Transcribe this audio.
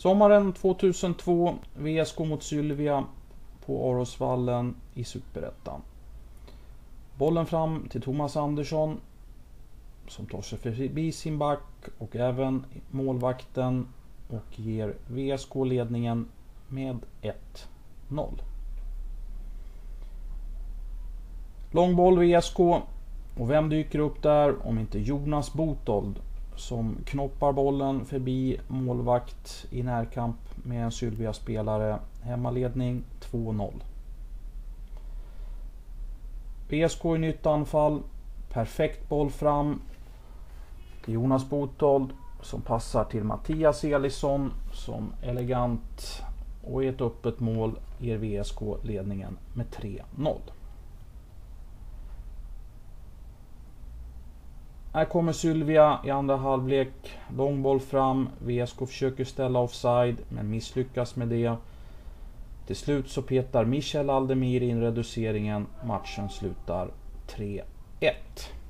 Sommaren 2002, VSK mot Sylvia på Arosvallen i Superettan. Bollen fram till Thomas Andersson som tar sig förbi sin back och även målvakten och ger VSK ledningen med 1-0. Långboll VSK, och vem dyker upp där om inte Jonas Botold som knoppar bollen förbi målvakt i närkamp med en Sylvia-spelare. Hemmaledning 2-0. VSK i nytt anfall. Perfekt boll fram till Jonas Botold som passar till Mattias Elisson som elegant och i ett öppet mål ger VSK ledningen med 3-0. Här kommer Sylvia i andra halvlek. Långboll fram. VSK försöker ställa offside men misslyckas med det. Till slut så petar Michel Aldemir in reduceringen. Matchen slutar 3-1.